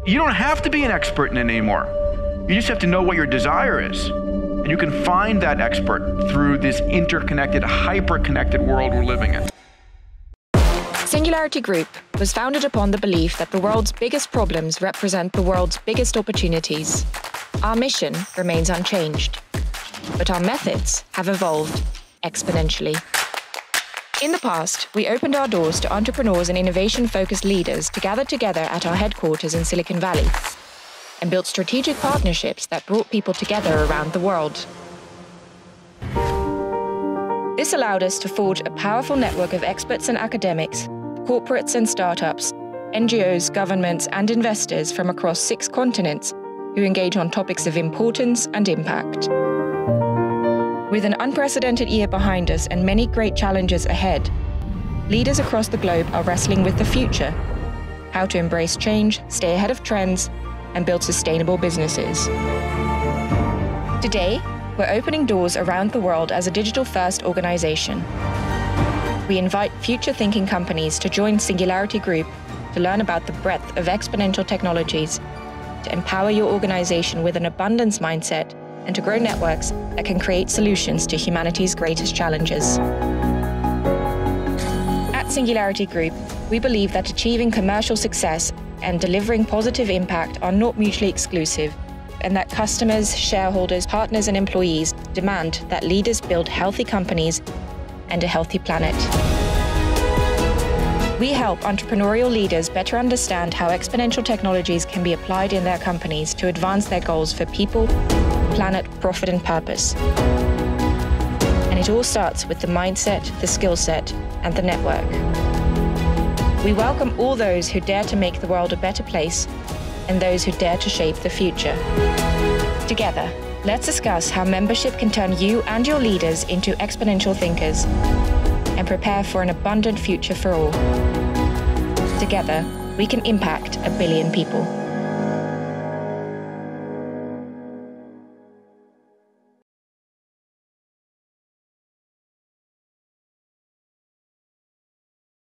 You don't have to be an expert in it anymore. You just have to know what your desire is. And you can find that expert through this interconnected, hyper-connected world we're living in. Singularity Group was founded upon the belief that the world's biggest problems represent the world's biggest opportunities. Our mission remains unchanged, but our methods have evolved exponentially. In the past, we opened our doors to entrepreneurs and innovation-focused leaders to gather together at our headquarters in Silicon Valley and built strategic partnerships that brought people together around the world. This allowed us to forge a powerful network of experts and academics, corporates and startups, NGOs, governments, and investors from across 6 continents who engage on topics of importance and impact. With an unprecedented year behind us and many great challenges ahead, leaders across the globe are wrestling with the future, how to embrace change, stay ahead of trends, and build sustainable businesses. Today, we're opening doors around the world as a digital-first organization. We invite future-thinking companies to join Singularity Group to learn about the breadth of exponential technologies, to empower your organization with an abundance mindset, and to grow networks that can create solutions to humanity's greatest challenges. At Singularity Group, we believe that achieving commercial success and delivering positive impact are not mutually exclusive, and that customers, shareholders, partners, and employees demand that leaders build healthy companies and a healthy planet. We help entrepreneurial leaders better understand how exponential technologies can be applied in their companies to advance their goals for people, planet, profit, and purpose. And it all starts with the mindset, the skill set, and the network. We welcome all those who dare to make the world a better place and those who dare to shape the future. Together, let's discuss how membership can turn you and your leaders into exponential thinkers and prepare for an abundant future for all. Together, we can impact 1 billion people.